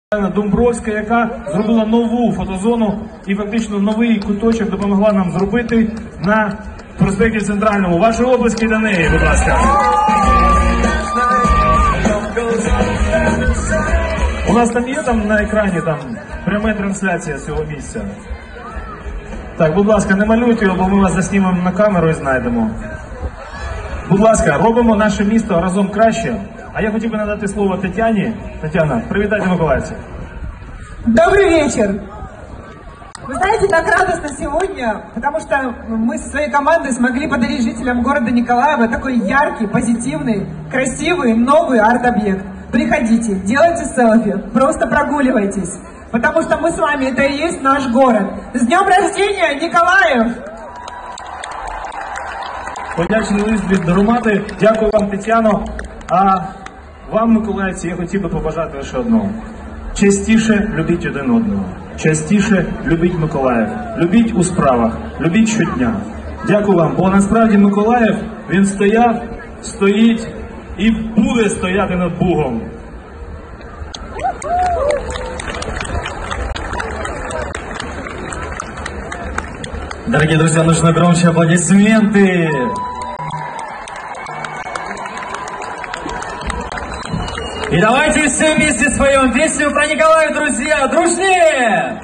Домбровська, яка зробила нову фотозону і фактично новий куточок допомогла нам зробити на проспекті Центральному. Ваші оплески до неї, будь ласка. У нас там є на екрані пряма трансляція з цього місця. Так, будь ласка, не малюйте його, бо ми вас заснімемо на камеру і знайдемо. Будь ласка, робимо наше місто разом краще. А я хотел бы надать слово Татьяне. Татьяна, привитайте миколаевцев. Добрый вечер. Вы знаете, так радостно сегодня, потому что мы со своей командой смогли подарить жителям города Николаева такой яркий, позитивный, красивый, новый арт-объект. Приходите, делайте селфи, просто прогуливайтесь, потому что мы с вами, это и есть наш город. С днем рождения, Николаев! Подячний лист від Доромати. Дякую вам, Тетяно. А вам, миколаївці, я хотів би побажати лише одного. Частіше любіть один одного. Частіше любіть Миколаїв. Любіть у справах. Любіть щодня. Дякую вам. Бо насправді Миколаїв, він стояв, стоїть і буде стояти над Бугом. Дорогие друзья, нужно громче аплодисменты. И давайте все вместе споем песню про Николаев, друзья, дружнее!